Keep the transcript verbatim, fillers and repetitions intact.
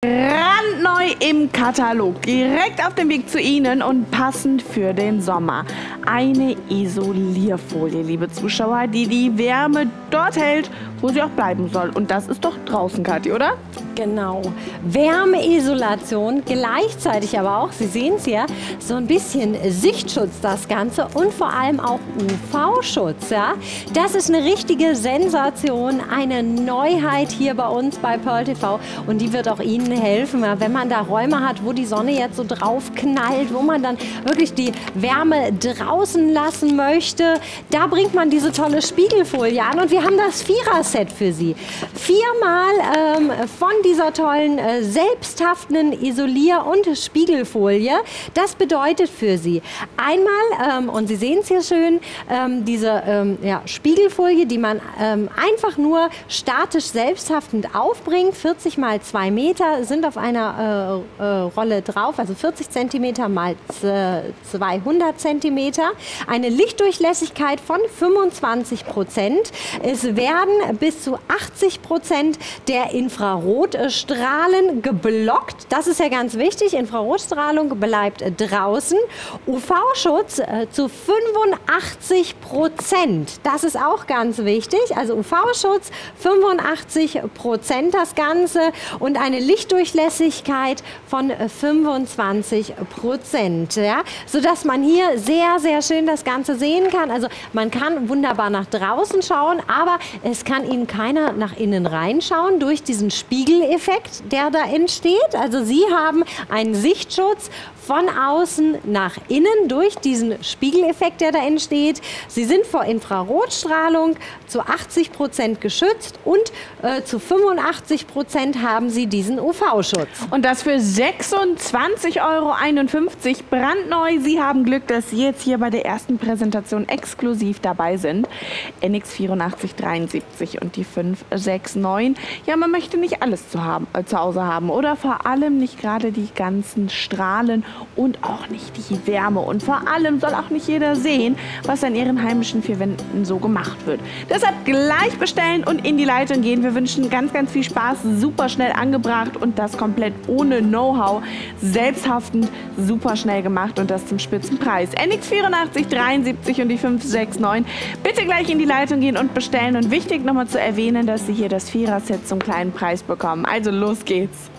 Brandneu im Katalog, direkt auf dem Weg zu Ihnen und passend für den Sommer. Eine Isolierfolie, liebe Zuschauer, die die Wärme dort hält, wo sie auch bleiben soll. Und das ist doch draußen, Kathi, oder? Genau. Wärmeisolation, gleichzeitig aber auch, Sie sehen es ja, so ein bisschen Sichtschutz das Ganze und vor allem auch U V-Schutz. Ja? Das ist eine richtige Sensation, eine Neuheit hier bei uns bei Pearl T V und die wird auch Ihnen helfen, wenn man da Räume hat, wo die Sonne jetzt so drauf knallt, wo man dann wirklich die Wärme draußen lassen möchte. Da bringt man diese tolle Spiegelfolie an und wir haben das Vierer-Set für Sie. Viermal ähm, von dieser tollen äh, selbsthaftenden Isolier- und Spiegelfolie. Das bedeutet für Sie einmal, ähm, und Sie sehen es hier schön, ähm, diese ähm, ja, Spiegelfolie, die man ähm, einfach nur statisch selbsthaftend aufbringt, vierzig mal zwei Meter sind auf einer äh, äh, Rolle drauf, also vierzig Zentimeter mal zweihundert Zentimeter. Eine Lichtdurchlässigkeit von fünfundzwanzig Prozent. Es werden bis zu achtzig Prozent der Infrarotstrahlen geblockt. Das ist ja ganz wichtig. Infrarotstrahlung bleibt draußen. U V-Schutz äh, zu fünfundachtzig Prozent. Das ist auch ganz wichtig. Also U V-Schutz fünfundachtzig Prozent das Ganze und eine Lichtdurchlässigkeit von fünfundzwanzig Prozent. Ja? Sodass man hier sehr, sehr schön das Ganze sehen kann. Also man kann wunderbar nach draußen schauen, aber es kann Ihnen keiner nach innen reinschauen durch diesen Spiegeleffekt, der da entsteht. Also Sie haben einen Sichtschutz von außen nach innen durch diesen Spiegeleffekt, der da entsteht. Sie sind vor Infrarotstrahlung zu achtzig Prozent geschützt und äh, zu fünfundachtzig Prozent haben Sie diesen U V-Schutz. Und das für sechsundzwanzig Euro einundfünfzig brandneu. Sie haben Glück, dass Sie jetzt hier bei der ersten Präsentation exklusiv dabei sind. N X vierundachtzig dreiundsiebzig und die fünf sechs neun. Ja, man möchte nicht alles zu, haben, äh, zu Hause haben oder vor allem nicht gerade die ganzen Strahlen und auch nicht die Wärme. Und vor allem soll auch nicht jeder sehen, was an Ihren heimischen vier Wänden so gemacht wird. Deshalb gleich bestellen und in die Leitung gehen. Wir wünschen ganz, ganz viel Spaß, super schnell angebracht und das komplett ohne Know-how, selbsthaftend, super schnell gemacht und das zum Spitzenpreis. N X vierundachtzig dreiundsiebzig und die fünf sechs neun. Bitte gleich in die Leitung gehen und bestellen. Und wichtig nochmal zu erwähnen, dass Sie hier das Vierer-Set zum kleinen Preis bekommen. Also los geht's.